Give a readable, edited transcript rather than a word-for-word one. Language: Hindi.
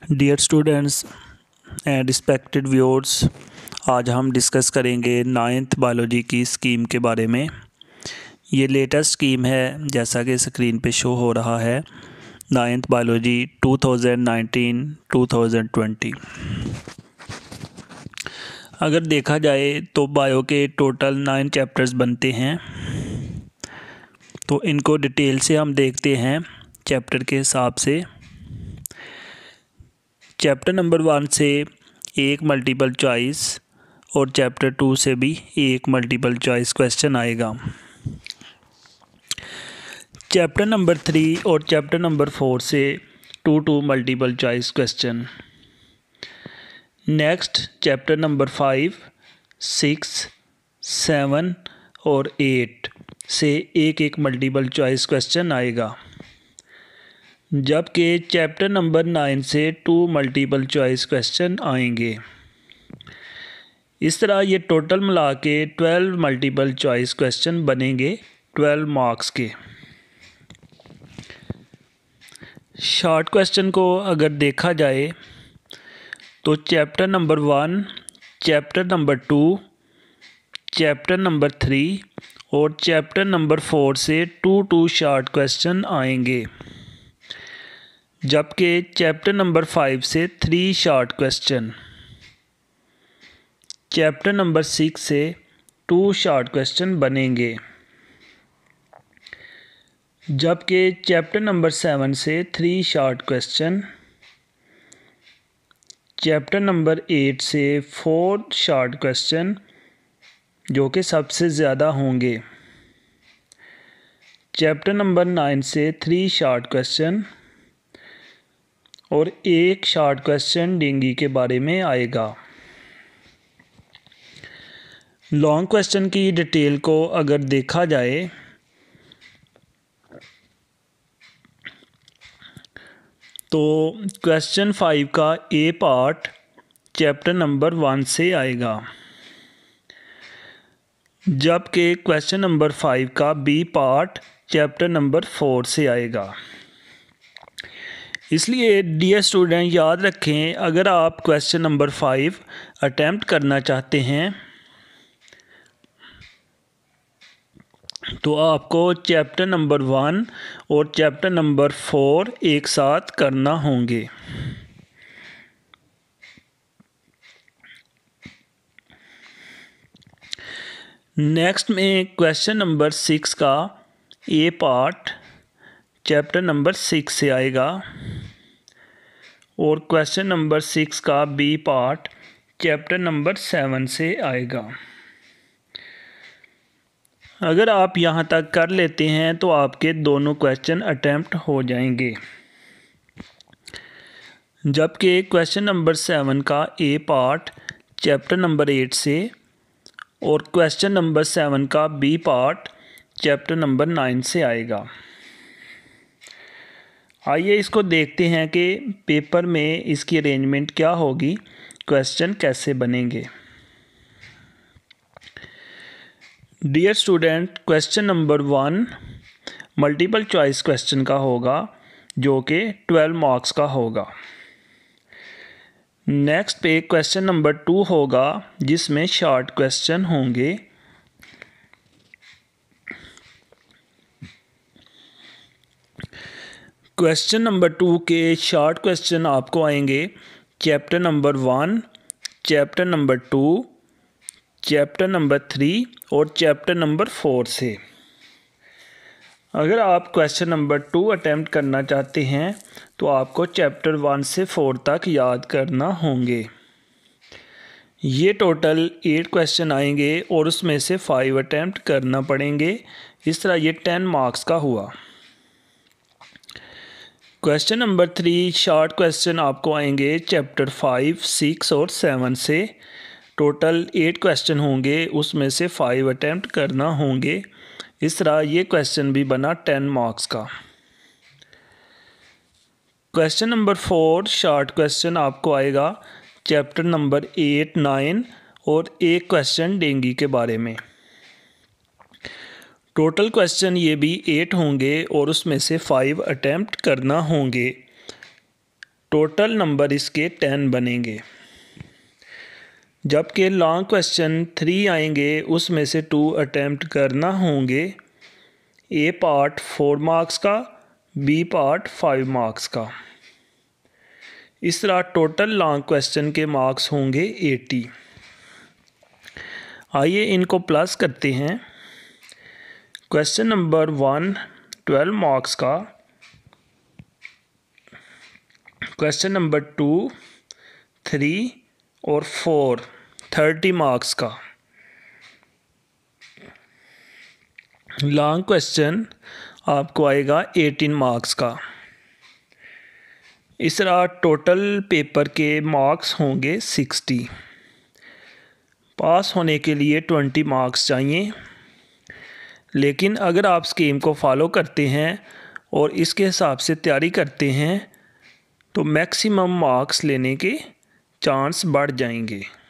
Dear students and respected viewers, आज हम डिस्कस करेंगे नाइन्थ बायोलॉजी की स्कीम के बारे में। ये लेटेस्ट स्कीम है, जैसा कि स्क्रीन पे शो हो रहा है, नाइन्थ बायोलॉजी 2019-2020। अगर देखा जाए तो बायो के टोटल 9 चैप्टर्स बनते हैं। तो इनको डिटेल से हम देखते हैं चैप्टर के हिसाब से। चैप्टर नंबर 1 से एक मल्टीपल चॉइस और चैप्टर 2 से भी एक मल्टीपल चॉइस क्वेश्चन आएगा। चैप्टर नंबर 3 और चैप्टर नंबर 4 से 2 multiple choice question. Next chapter number 5, 6, 7 और 8 से एक मल्टीपल चॉइस क्वेश्चन आएगा, जबकि चैप्टर नंबर 9 से 2 मल्टीपल चॉइस क्वेश्चन आएंगे। इस तरह ये टोटल मिला के 12 मल्टीपल चॉइस क्वेश्चन बनेंगे 12 मार्क्स के। शॉर्ट क्वेश्चन को अगर देखा जाए तो chapter number 1, chapter number 2, chapter number 3 और चैप्टर नंबर 4 से 2 शॉर्ट क्वेश्चन आएंगे, जबकि चैप्टर नंबर 5 से 3 शॉर्ट क्वेश्चन, चैप्टर नंबर 6 से 2 शॉर्ट क्वेश्चन बनेंगे, जबकि चैप्टर नंबर 7 से 3 शॉर्ट क्वेश्चन, चैप्टर नंबर 8 से 4 शॉर्ट क्वेश्चन जो कि सबसे ज़्यादा होंगे, चैप्टर नंबर 9 से 3 शॉर्ट क्वेश्चन और एक शॉर्ट क्वेश्चन डेंगू के बारे में आएगा। लॉन्ग क्वेश्चन की डिटेल को अगर देखा जाए तो क्वेश्चन 5 का ए पार्ट चैप्टर नंबर 1 से आएगा, जबकि क्वेश्चन नंबर 5 का बी पार्ट चैप्टर नंबर 4 से आएगा। इसलिए डियर स्टूडेंट याद रखें, अगर आप क्वेश्चन नंबर 5 अटैम्प्ट करना चाहते हैं तो आपको चैप्टर नंबर 1 और चैप्टर नंबर 4 एक साथ करना होंगे। नेक्स्ट में क्वेश्चन नंबर 6 का ए पार्ट चैप्टर नंबर 6 से आएगा और क्वेश्चन नंबर 6 का बी पार्ट चैप्टर नंबर 7 से आएगा। अगर आप यहाँ तक कर लेते हैं तो आपके दोनों क्वेश्चन अटैम्प्ट हो जाएंगे, जबकि क्वेश्चन नंबर 7 का ए पार्ट चैप्टर नंबर 8 से और क्वेश्चन नंबर 7 का बी पार्ट चैप्टर नंबर 9 से आएगा। आइए इसको देखते हैं कि पेपर में इसकी अरेंजमेंट क्या होगी, क्वेश्चन कैसे बनेंगे। Dear student, question number 1 multiple choice question का होगा, जो कि 12 मार्क्स का होगा। नेक्स्ट पे क्वेश्चन नंबर 2 होगा, जिसमें शॉर्ट क्वेश्चन होंगे। क्वेश्चन नंबर 2 के शॉर्ट क्वेश्चन आपको आएंगे chapter number 1, chapter number 2, chapter number 3 और चैप्टर नंबर 4 से। अगर आप क्वेश्चन नंबर 2 अटैम्प्ट करना चाहते हैं तो आपको चैप्टर 1 से 4 तक याद करना होंगे। ये टोटल 8 क्वेश्चन आएंगे और उसमें से 5 अटैम्प्ट करना पड़ेंगे। इस तरह ये 10 मार्क्स का हुआ। क्वेश्चन नंबर 3 शॉर्ट क्वेश्चन आपको आएंगे चैप्टर 5, 6 और 7 से। टोटल 8 क्वेश्चन होंगे, उसमें से 5 अटैम्प्ट करना होंगे। इस तरह ये क्वेश्चन भी बना 10 मार्क्स का। क्वेश्चन नंबर 4 शॉर्ट क्वेश्चन आपको आएगा चैप्टर नंबर 8, 9 और एक क्वेश्चन डेंगू के बारे में। टोटल क्वेश्चन ये भी 8 होंगे और उसमें से 5 अटैम्प्ट करना होंगे। टोटल नंबर इसके 10 बनेंगे। जबकि लॉन्ग क्वेश्चन 3 आएंगे, उसमें से 2 अटैम्प्ट करना होंगे। ए पार्ट 4 मार्क्स का, बी पार्ट 5 मार्क्स का। इस तरह टोटल लॉन्ग क्वेश्चन के मार्क्स होंगे 80। आइए इनको प्लस करते हैं। क्वेश्चन नंबर 1 12 मार्क्स का, क्वेश्चन नंबर 2 3 और 4 30 मार्क्स का। लॉन्ग क्वेश्चन आपको आएगा 18 मार्क्स का। इस तरह टोटल पेपर के मार्क्स होंगे 60। पास होने के लिए 20 मार्क्स चाहिए, लेकिन अगर आप स्कीम को फॉलो करते हैं और इसके हिसाब से तैयारी करते हैं तो मैक्सिमम मार्क्स लेने के चांस बढ़ जाएंगे।